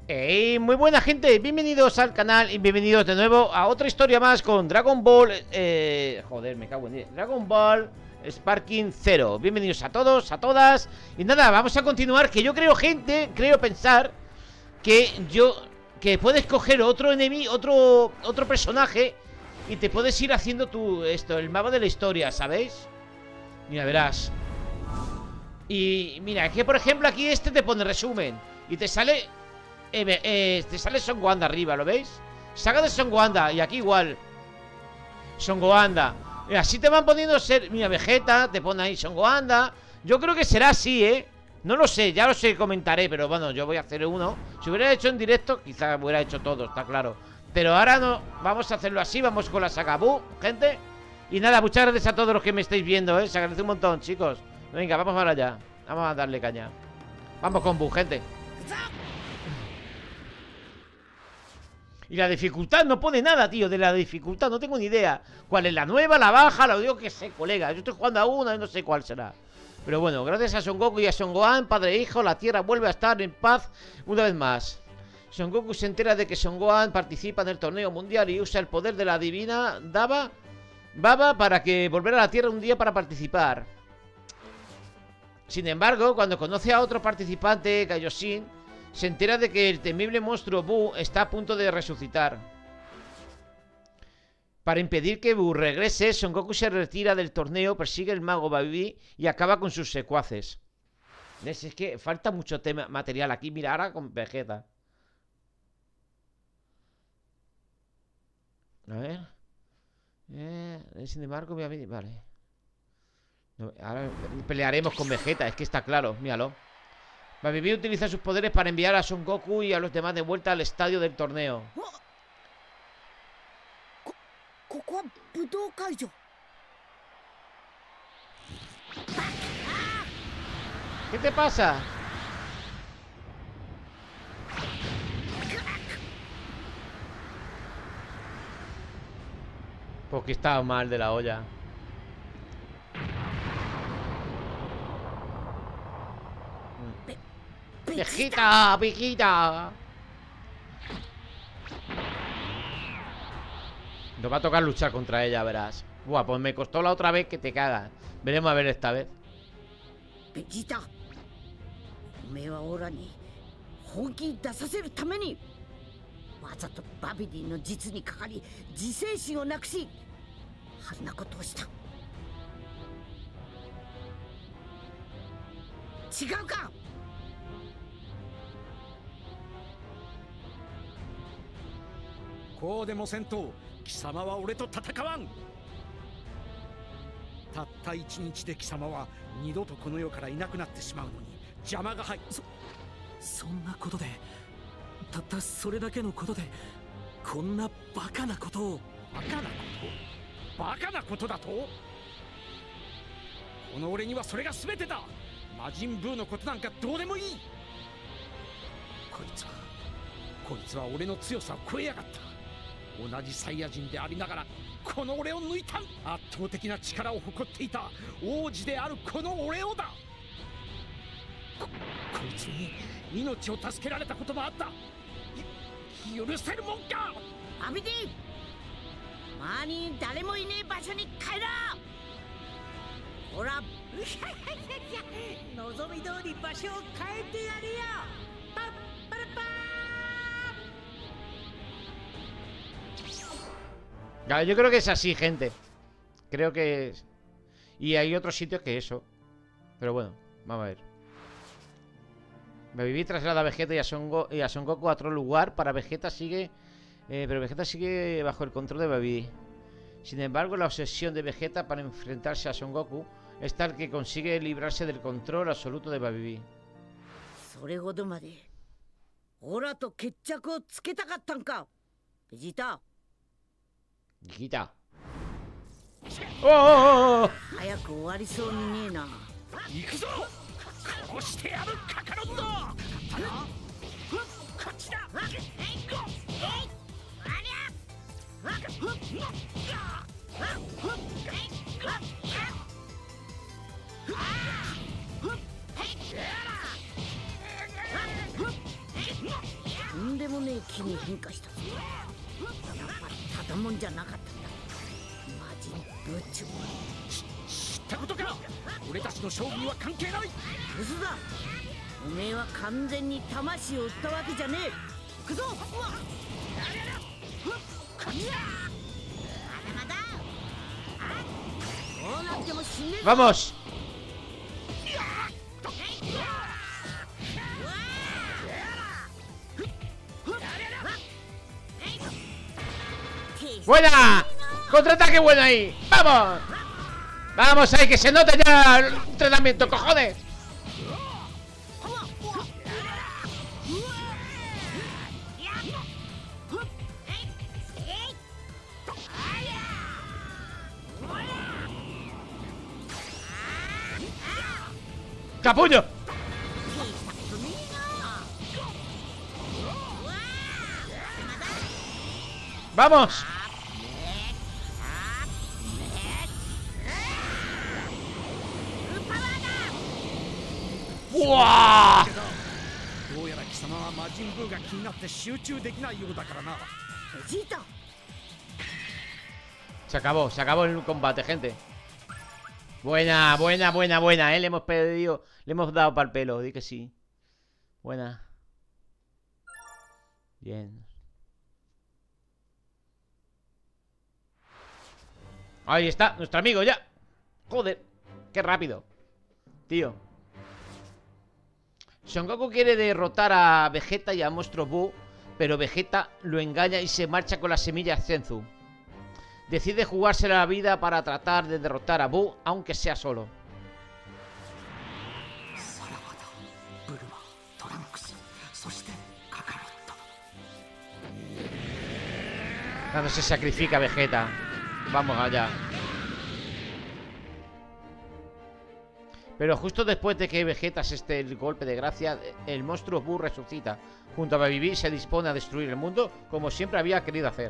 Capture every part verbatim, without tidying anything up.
Hey, muy buena gente, bienvenidos al canal y bienvenidos de nuevo a otra historia más con Dragon Ball eh, Joder, me cago en Dios. Dragon Ball Sparking Zero. Bienvenidos a todos, a todas. Y nada, vamos a continuar. Que yo creo, gente, creo pensar que yo, que puedes coger otro enemigo, otro, otro personaje, y te puedes ir haciendo tú esto, el mapa de la historia, ¿sabéis? Mira, verás. Y mira, que por ejemplo aquí este te pone resumen y te sale... Eh, eh, te sale Son Gohan arriba, ¿lo veis? Saga de Son Gohan, y aquí igual Son Gohan. Y así te van poniendo ser... Mira, Vegeta, te pone ahí Son Gohan. Yo creo que será así, ¿eh? No lo sé, ya lo sé, comentaré. Pero bueno, yo voy a hacer uno. Si hubiera hecho en directo, quizás hubiera hecho todo, está claro. Pero ahora no, vamos a hacerlo así. Vamos con la saga Buu, gente. Y nada, muchas gracias a todos los que me estáis viendo, ¿eh? Se agradece un montón, chicos. Venga, vamos para allá. Vamos a darle caña. Vamos con Buu, gente. Y la dificultad no pone nada, tío. De la dificultad no tengo ni idea. ¿Cuál es la nueva, la baja? Lo digo que sé, colega. Yo estoy jugando a una y no sé cuál será. Pero bueno, gracias a Son Goku y a Son Gohan, padre e hijo, la Tierra vuelve a estar en paz una vez más. Son Goku se entera de que Son Gohan participa en el torneo mundial y usa el poder de la divina Daba Baba para que volver a la Tierra un día para participar. Sin embargo, cuando conoce a otro participante, Kaioshin, se entera de que el temible monstruo Buu está a punto de resucitar. Para impedir que Buu regrese, Son Goku se retira del torneo, persigue el mago Babidi y acaba con sus secuaces. ¿Ves? Es que falta mucho tema, material aquí. Mira, ahora con Vegeta. A ver. Eh, sin embargo, Babidi... Vale. No, ahora pelearemos con Vegeta, es que está claro, míralo. Babidi utiliza sus poderes para enviar a Son Goku y a los demás de vuelta al estadio del torneo. ¿Qué te pasa? Porque estaba mal de la olla. ¡Vegeta! ¡Vegeta! Nos va a tocar luchar contra ella, verás. Buah, pues me costó la otra vez que te cagas. Veremos a ver esta vez. Vegeta, me wa ora ni honki dasaseru tame ni wazato Babidi no jitsu ni kakari jisenshin o nakushi harna koto o shita. Chigau ka? こうでもせんと貴様は俺と戦わん。たった一日で貴様は二度とこの世からいなくなってしまうのに邪魔が入っそそんなことでたったそれだけのことでこんなバカなことをバカなことバカなことだとこの俺にはそれが全てだ。魔人ブーのことなんかどうでもいい。こいつはこいつは俺の強さを超えやがった。同じサイヤ人でありながらこの俺を抜いた。圧倒的な力を誇っていた王子であるこの俺をだ。 こ, こいつに命を助けられたこともあった。許せるもんか。 バビディ、周りに誰もいねえ場所に帰ろう。ほら望み通り場所を変えてやるよ。パッパラパー。 Yo creo que es así, gente. Creo que es... Y hay otros sitios que eso. Pero bueno, vamos a ver. Babidi traslada a Vegeta y a Son, Go y a Son Goku a otro lugar. Para Vegeta sigue... Eh, pero Vegeta sigue bajo el control de Babidi. Sin embargo, la obsesión de Vegeta para enfrentarse a Son Goku es tal que consigue librarse del control absoluto de Babidi. Vegeta. Vegeta. ¡Oh! ¡Oh! ¡Oh! 早く終わりそうにねえな。 行くぞ。こうしてやるカカロット。こっちだ。 とんでもねえ木に変化したぞ。やっぱりただもんじゃなかったんだ。魔人ブッチョ。 知ったことか。俺たちの勝負には関係ない。 嘘だ。おめえは完全に魂を売ったわけじゃねえ。行くぞ。うわっ。まだまだ。こうなっても死ねえぞ。 Vamos. ¡Buena! ¡Contraataque bueno ahí! ¡Vamos! ¡Vamos ahí! ¡Que se note ya el entrenamiento, cojones! ¡Capullo! ¡Vamos! ¡Buah! どうやら貴様は魔人ブーが気になって集中できないようだからな。 ベジータ。 Se acabó, se acabó el combate, gente. Buena, buena, buena, buena, ¿eh? Le hemos pedido, le hemos dado para el pelo, di que sí. Buena. Bien. Ahí está, nuestro amigo ya. Joder, qué rápido. Tío. Son Goku quiere derrotar a Vegeta y a Monstruo Buu, pero Vegeta lo engaña y se marcha con las semillas Zenzu. Decide jugarse la vida para tratar de derrotar a Buu, aunque sea solo. Cuando se sacrifica Vegeta. Vamos allá. Pero justo después de que Vegeta se esté el golpe de gracia, el monstruo Buu resucita. Junto a Baby B se dispone a destruir el mundo, como siempre había querido hacer.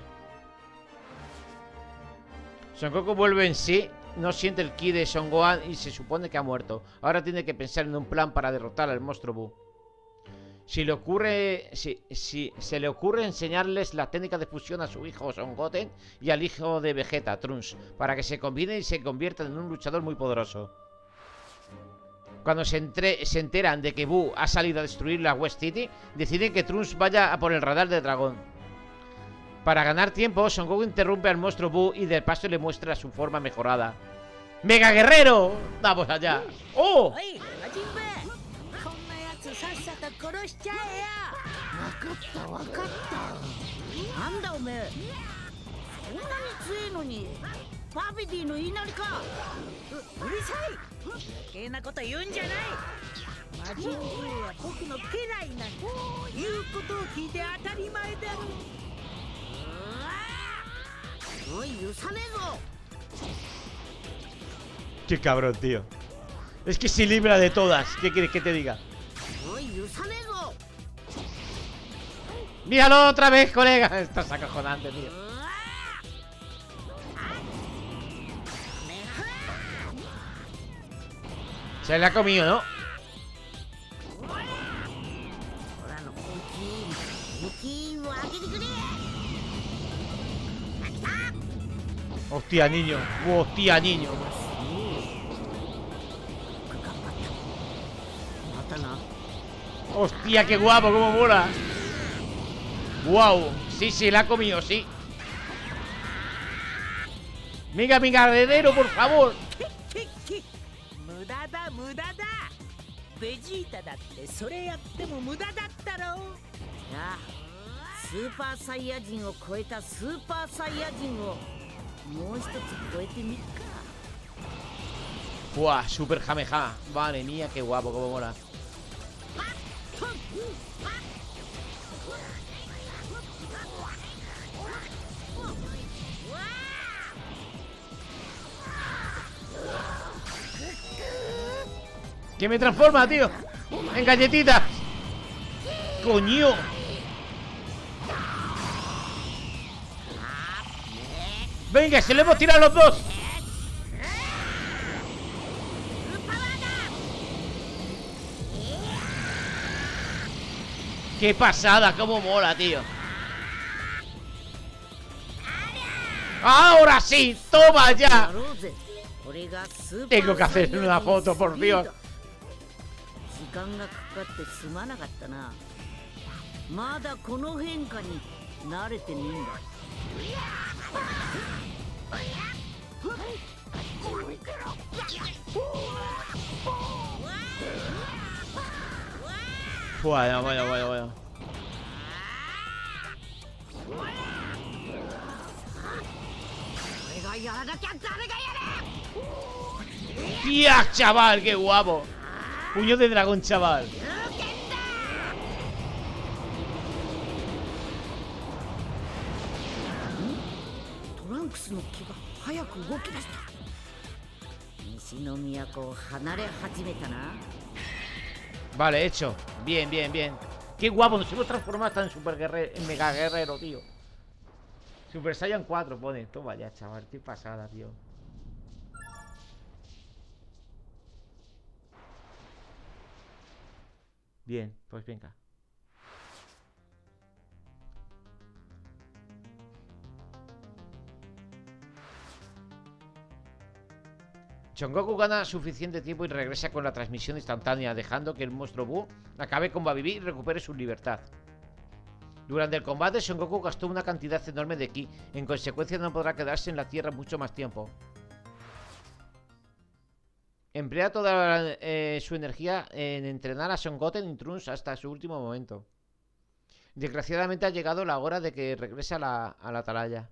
Son Goku vuelve en sí, no siente el ki de Son Gohan y se supone que ha muerto. Ahora tiene que pensar en un plan para derrotar al monstruo Buu. Si le ocurre, si, si se le ocurre enseñarles la técnica de fusión a su hijo Son Goten y al hijo de Vegeta, Trunks, para que se combinen y se conviertan en un luchador muy poderoso. Cuando se, entre, se enteran de que Buu ha salido a destruir la West City, deciden que Trunks vaya a por el radar del dragón. Para ganar tiempo, Son Goku interrumpe al monstruo Buu y del paso le muestra su forma mejorada. ¡Mega Guerrero! ¡Vamos allá! ¡Oh! Qué cabrón, tío. Es que se libra de todas. ¿Qué quieres que te diga? Míralo otra vez, colega. Estás acojonante, tío. Se le ha comido, ¿no? Hostia, niño. Hostia, niño. Hostia, qué guapo, cómo mola. Wow. Sí, sí, la ha comido, sí. Mega, mega heredero, por favor. Buah, super jameja. Vale, mía, qué guapo, cómo mola. Que me transforma, tío. En galletitas. Coño. Venga, se le hemos tirado los dos. ¡Qué pasada! ¡Cómo mola, tío! ¡Ahora sí! ¡Toma ya! Tengo que hacer una foto, por Dios. Vaya, vaya, vaya, vaya. ¡Tía, chaval! ¡Qué guapo! Puño de dragón, chaval. Vale, hecho. Bien, bien, bien. Qué guapo, nos hemos transformado hasta en super guerrero, en mega guerrero, tío. Super Saiyan cuatro pone. Toma ya, chaval, qué pasada, tío. Bien, pues venga. Son Goku gana suficiente tiempo y regresa con la transmisión instantánea, dejando que el monstruo Buu acabe con Babidi y recupere su libertad. Durante el combate, Son Goku gastó una cantidad enorme de ki. En consecuencia, no podrá quedarse en la Tierra mucho más tiempo. Emplea toda eh, su energía en entrenar a Son Goten y Trunks hasta su último momento. Desgraciadamente ha llegado la hora de que regrese a la, a la atalaya.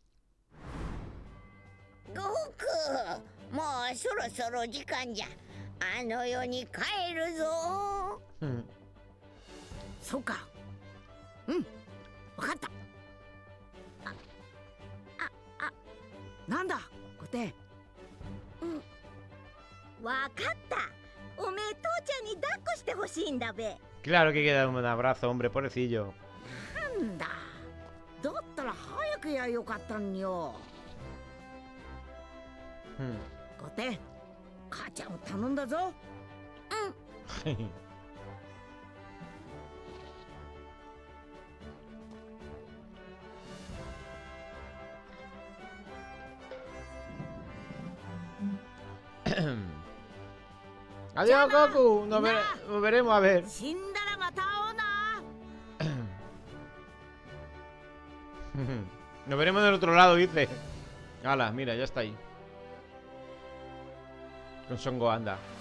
Goku, もうそろそろ時間じゃ。あの世に帰るぞ。うん。そうか。うん。わかった。あ、あ、あ、なんだ、コテ。うん。わかった。おめえ父ちゃんに抱っこしてほしいんだべ。 Claro que queda un abrazo, hombre, pobrecillo. なんだ。だったら早くやよかったんよ。うん。コテ、母ちゃんを頼んだぞ。うん。 Adiós, Goku. Nos, ver nos veremos a ver. Nos veremos del otro lado, dice. Hala, mira, ya está ahí. Con Son Gohan.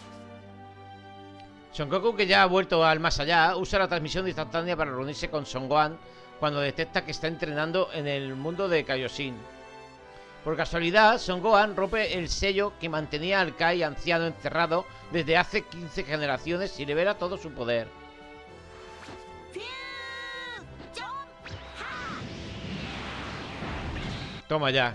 Son Goku, que ya ha vuelto al más allá, usa la transmisión instantánea para reunirse con Son Gohan cuando detecta que está entrenando en el mundo de Kaioshin. Por casualidad, Son Gohan rompe el sello que mantenía al Kai anciano encerrado desde hace quince generaciones y libera todo su poder. Toma ya.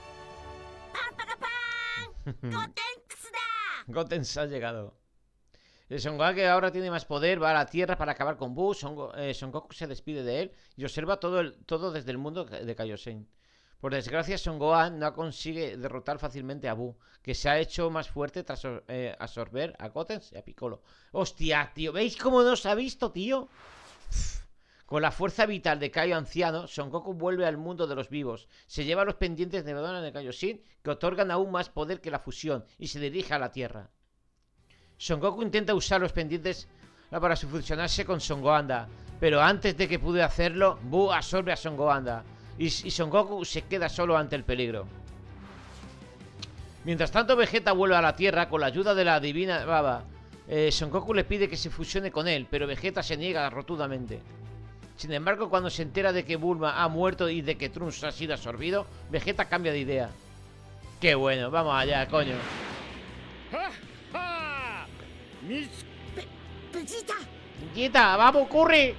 Goten ha llegado. El Son Gohan, que ahora tiene más poder, va a la Tierra para acabar con Buu. Son, Go eh, Son Goku se despide de él y observa todo, el, todo desde el mundo de Kaioshin. Por desgracia, Son Gohan no consigue derrotar fácilmente a Buu, que se ha hecho más fuerte tras eh, absorber a Goten y a Piccolo. ¡Hostia, tío! ¿Veis cómo nos ha visto, tío? Con la fuerza vital de Kaio anciano, Son Goku vuelve al mundo de los vivos. Se lleva los pendientes de Madonna de Kaioshin, que otorgan aún más poder que la fusión, y se dirige a la Tierra. Son Goku intenta usar los pendientes para fusionarse con Son Gohan, pero antes de que pude hacerlo, Buu absorbe a Son Gohan. Y, y Son Goku se queda solo ante el peligro. Mientras tanto, Vegeta vuelve a la Tierra con la ayuda de la divina Baba. Eh, Son Goku le pide que se fusione con él, pero Vegeta se niega rotundamente. Sin embargo, cuando se entera de que Bulma ha muerto y de que Trunks ha sido absorbido, Vegeta cambia de idea. ¡Qué bueno! ¡Vamos allá, coño! ¡Vegeta! ¡Vamos, corre!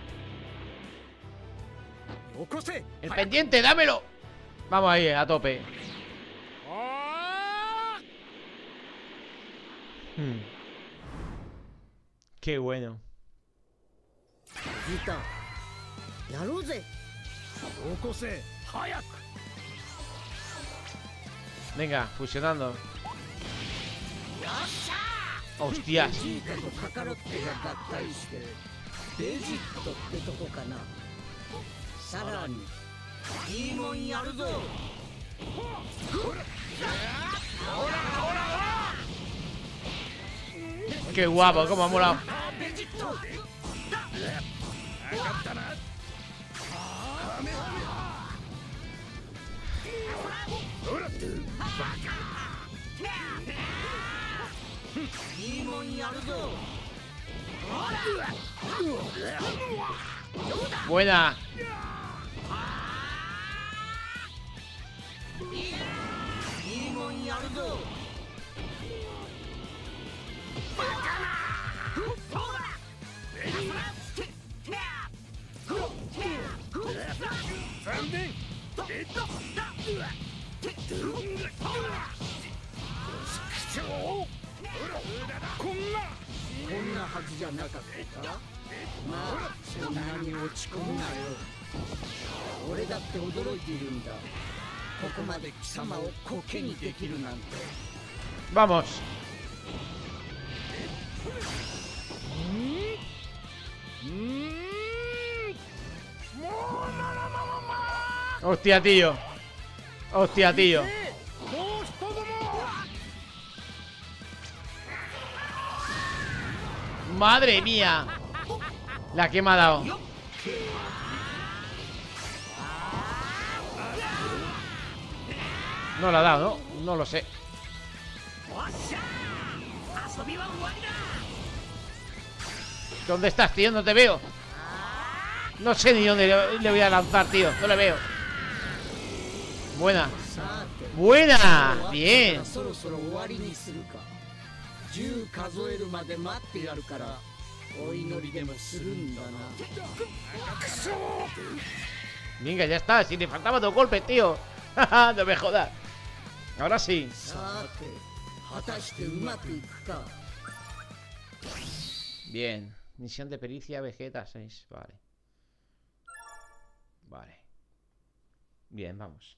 ¡El pendiente, dámelo! Vamos ahí, a tope. Hmm. ¡Qué bueno! Venga, fusionando. ¡Hostias! ベジットってとこかな。さらにいいもんやるぞ。 Qué guapo, cómo ha molado. Buena. Vamos. Hostia, tío. Hostia, tío. Madre mía. La que me ha dado. No la ha dado, ¿no? No lo sé. ¿Dónde estás, tío? No te veo. No sé ni dónde le, le voy a lanzar, tío. No le veo. Buena. Buena. Bien. Venga, ya está. Si le faltaba dos golpes, tío. No me jodas. Ahora sí. Bien. Misión de pericia Vegeta seis. Vale. Vale. Bien, vamos.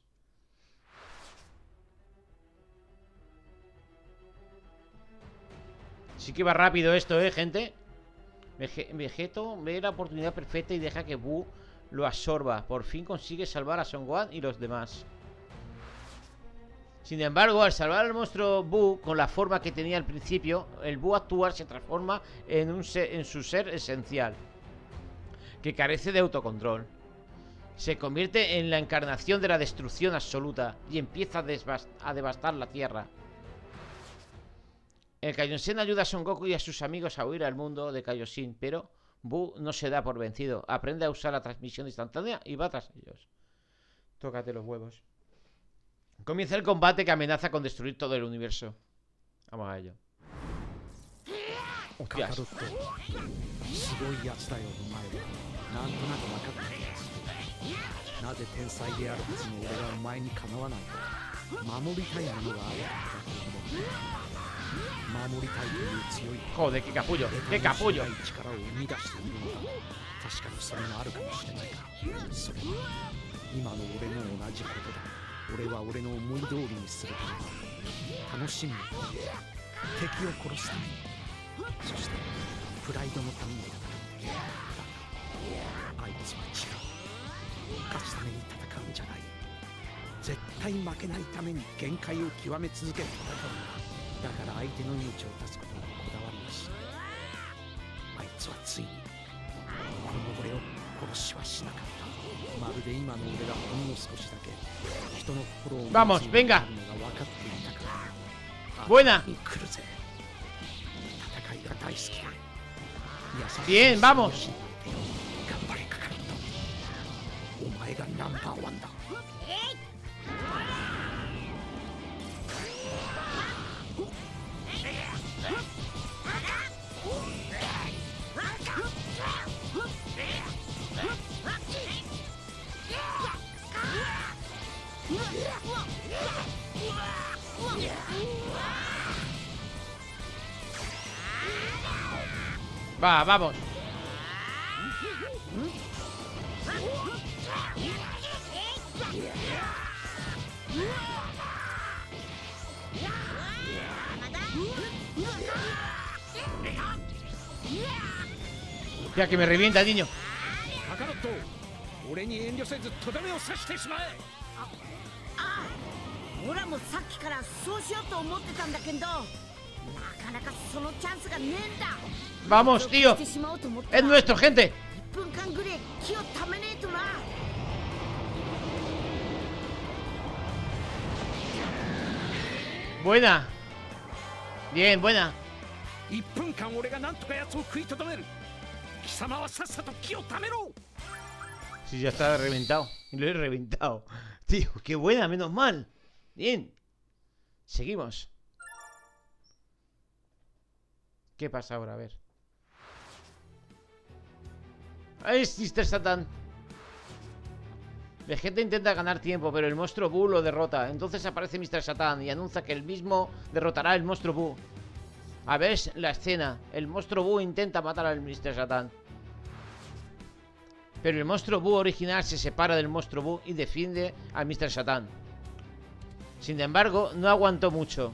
Sí que va rápido esto, eh, gente. Vege Vegeto ve la oportunidad perfecta y deja que Buu lo absorba. Por fin consigue salvar a Son Gohan y los demás. Sin embargo, al salvar al monstruo Buu con la forma que tenía al principio, el Buu actual se transforma en, un ser, en su ser esencial, que carece de autocontrol. Se convierte en la encarnación de la destrucción absoluta y empieza a, a devastar la Tierra. El Kaioshin ayuda a Son Goku y a sus amigos a huir al mundo de Kaioshin, pero Buu no se da por vencido. Aprende a usar la transmisión instantánea y va tras ellos. Tócate los huevos. Comienza el combate que amenaza con destruir todo el universo. Vamos a ello. Hostias. Joder, qué capullo, qué capullo. Vamos, venga. Buena. Bien, vamos. Va, vamos. Ya que me revienta, niño. カカロット、俺に遠慮せずとどめを刺してしまえ。 ああ、オラもさっきからそうしようと思ってたんだけど、なかなかそのチャンスがねえんだ。 Vamos, tío. Es nuestro, gente. いっぷんかんぐらい気をためねえとな。 Buena. Bien, buena. いっぷんかん俺がなんとか奴を食いとどめる。貴様はさっさと気をためろ。 Sí, ya está reventado. Lo he reventado. Tío, qué buena, menos mal. Bien. Seguimos. ¿Qué pasa ahora? A ver. ¡Ahí es mister Satan! Vegeta intenta ganar tiempo, pero el monstruo Buu lo derrota. Entonces aparece mister Satan y anuncia que él mismo derrotará al monstruo Buu. A ver la escena. El monstruo Buu intenta matar al mister Satan. Pero el monstruo Buu original se separa del monstruo Buu y defiende al mister Satan. Sin embargo, no aguantó mucho.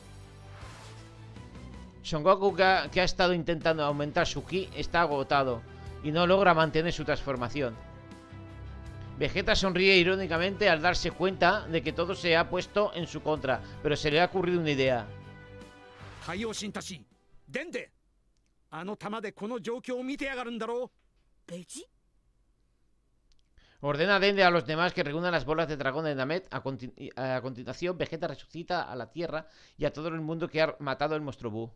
Son Goku, que ha, que ha estado intentando aumentar su ki, está agotado y no logra mantener su transformación. Vegeta sonríe irónicamente al darse cuenta de que todo se ha puesto en su contra, pero se le ha ocurrido una idea. Ordena a Dende a los demás que reúnan las bolas de dragón de Namek. A, continu a continuación, Vegeta resucita a la Tierra y a todo el mundo que ha matado el monstruo Buu.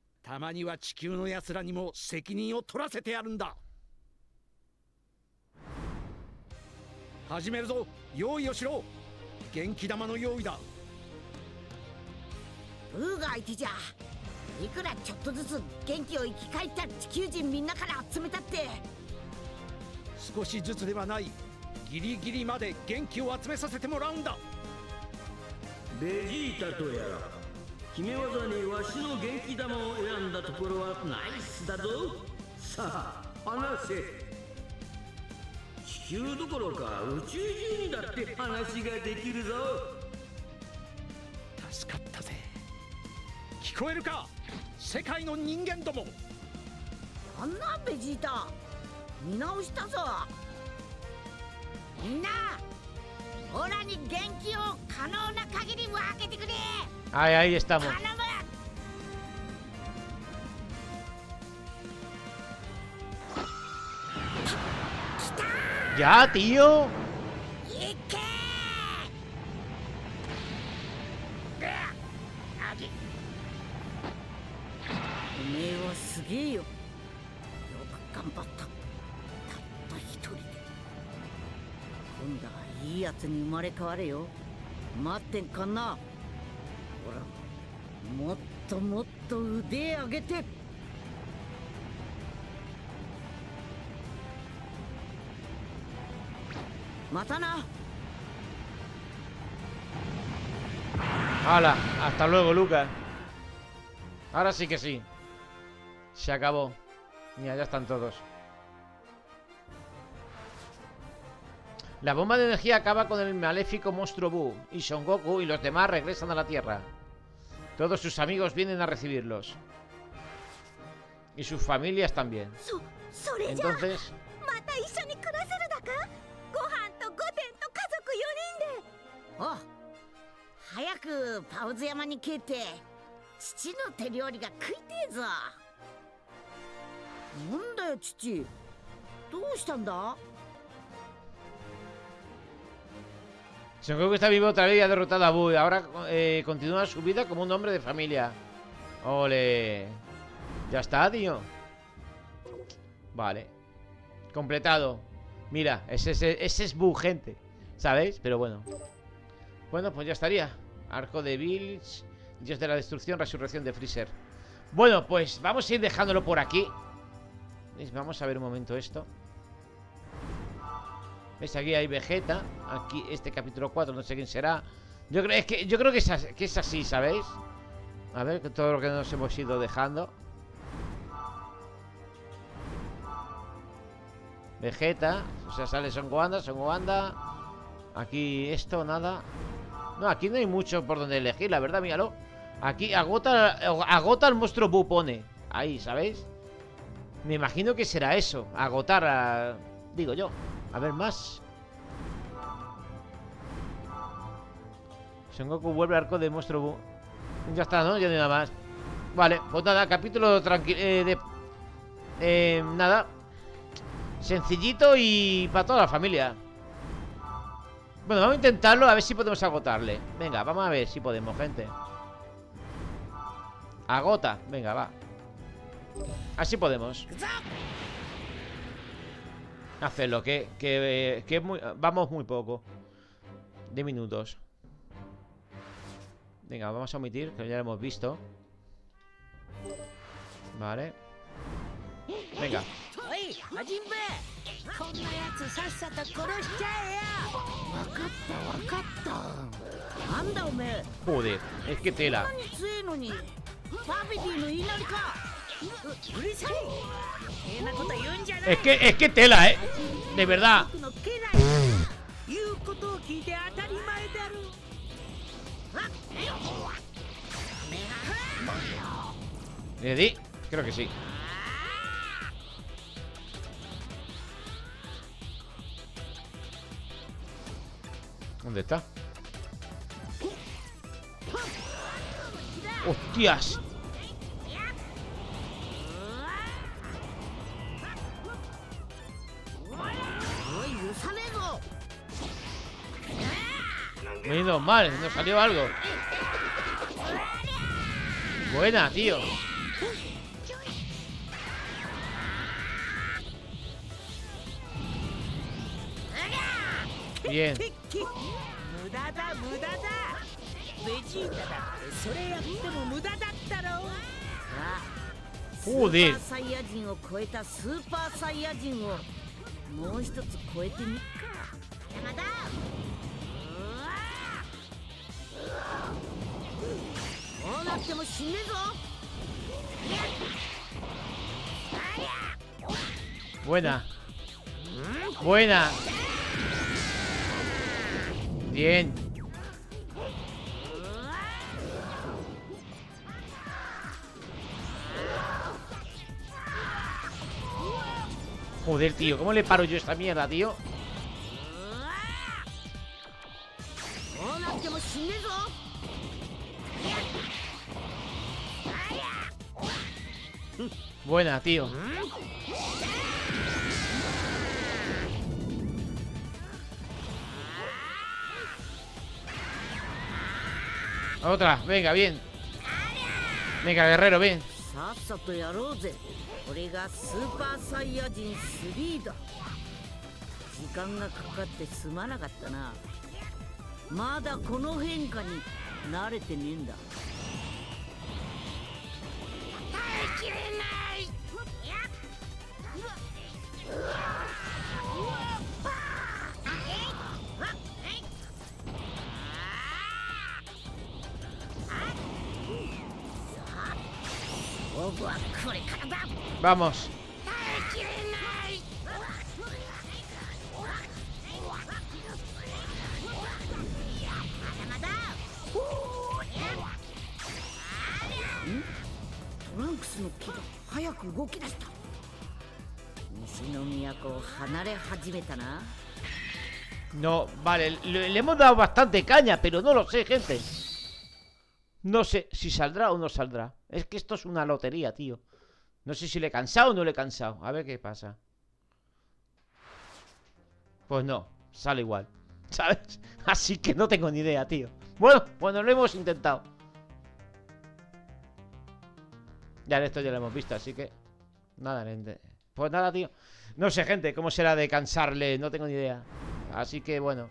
Ahí, ahí estamos. Ya, tío. Hala, hasta luego, Lucas. Ahora sí que sí. Se acabó. Mira, ya están todos. La bomba de energía acaba con el maléfico monstruo Buu, y Son Goku y los demás regresan a la Tierra. Todos sus amigos vienen a recibirlos. Y sus familias también. Entonces... Oh, 早くパウズ山に帰って父の手料理が食いてえぞ。なんだよ父、どうしたんだ？ Son Goku está vivo otra vez y ha derrotado a Buu y ahora eh, continúa su vida como un hombre de familia. Ole. Ya está, tío. Vale. Completado. Mira, ese, ese, ese es Buu, gente. ¿Sabéis? Pero bueno. Bueno, pues ya estaría. Arco de Bills, Dios de la destrucción, resurrección de Freezer. Bueno, pues vamos a ir dejándolo por aquí. ¿Veis? Vamos a ver un momento esto. ¿Veis? Aquí hay Vegeta. Aquí este capítulo cuatro, no sé quién será. Yo creo, es que, yo creo que, es así, que es así, ¿sabéis? A ver, todo lo que nos hemos ido dejando. Vegeta. O sea, sale Son Goku, Son Goku. Aquí esto, nada. No, aquí no hay mucho por donde elegir, la verdad, míralo. Aquí agota, agota el monstruo Buu, pone. Ahí, ¿sabéis? Me imagino que será eso. Agotar a... Digo yo. A ver más. Son Goku vuelve al arco de monstruo Bu. Ya está, ¿no? Ya no hay nada más. Vale, pues nada, capítulo tranquilo eh, de... Eh, nada. Sencillito y para toda la familia. Bueno, vamos a intentarlo, a ver si podemos agotarle. Venga, vamos a ver si podemos, gente. Agota, venga, va. Así podemos hacerlo, que, que, que es muy, vamos muy poco de minutos. Venga, vamos a omitir, que ya lo hemos visto. Vale. Venga. Joder, es que tela. Es que, es que tela, eh. De verdad. ¿Le di? Creo que sí. ¿Dónde está? ¡Hostias! Me he ido mal, nos salió algo. Buena, tío. Bien. Joder. Buena. Buena. Bien. Joder, tío, ¿cómo le paro yo esta mierda, tío? Buena, tío. Otra, venga, bien. Venga, guerrero, bien. Vamos. No, vale, le, le hemos dado bastante caña, pero no lo sé, gente. No sé si saldrá o no saldrá. Es que esto es una lotería, tío. No sé si le he cansado o no le he cansado. A ver qué pasa. Pues no, sale igual, ¿sabes? Así que no tengo ni idea, tío. Bueno, bueno, lo hemos intentado. Ya esto ya lo hemos visto, así que nada, gente. Pues nada, tío. No sé, gente, cómo será de cansarle. No tengo ni idea. Así que bueno.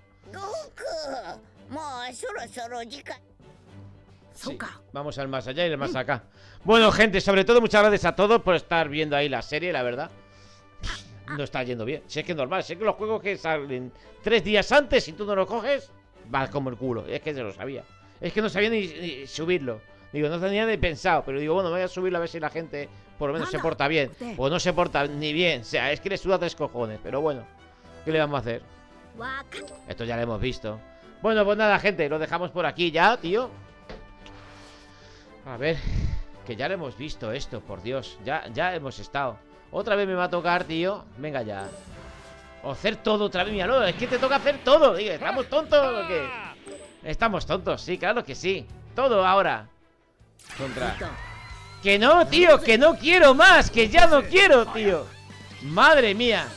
Sí, vamos al más allá y al más acá. Bueno, gente, sobre todo muchas gracias a todos por estar viendo ahí la serie, la verdad. No está yendo bien. Si es que es normal, si es que los juegos que salen tres días antes, si tú no lo coges, va como el culo. Es que se lo sabía. Es que no sabía ni, ni subirlo. Digo, no tenía ni pensado, pero digo, bueno, voy a subirlo a ver si la gente por lo menos se porta bien. Pues no se porta ni bien. O sea, es que le suda tres cojones. Pero bueno, ¿qué le vamos a hacer? Esto ya lo hemos visto. Bueno, pues nada, gente, lo dejamos por aquí ya, tío. A ver, que ya lo hemos visto esto, por Dios. Ya, ya hemos estado. Otra vez me va a tocar, tío. Venga ya. O hacer todo otra vez, míralo. Es que te toca hacer todo. Digo, ¿estamos tontos o qué? Estamos tontos, sí, claro que sí. Todo ahora. Contra. Que no, tío, que no quiero más. Que ya no quiero, tío. Madre mía.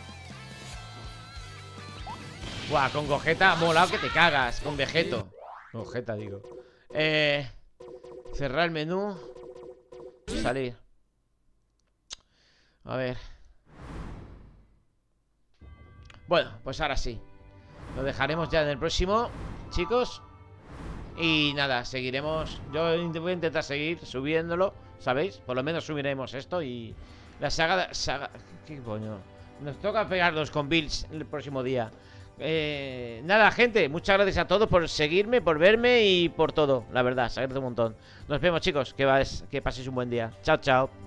Buah, con Gogeta, molado que te cagas. Con Vegeto. Gogeta, digo. Eh. Cerrar el menú. Salir. A ver. Bueno, pues ahora sí. Lo dejaremos ya en el próximo, chicos. Y nada, seguiremos. Yo voy a intentar seguir subiéndolo, ¿sabéis? Por lo menos subiremos esto y la saga, saga... ¿Qué coño? Nos toca pegarnos con Bills el próximo día. eh, Nada, gente, muchas gracias a todos por seguirme, por verme y por todo. La verdad, se agradece un montón. Nos vemos, chicos, que, vas, que paséis un buen día. Chao, chao.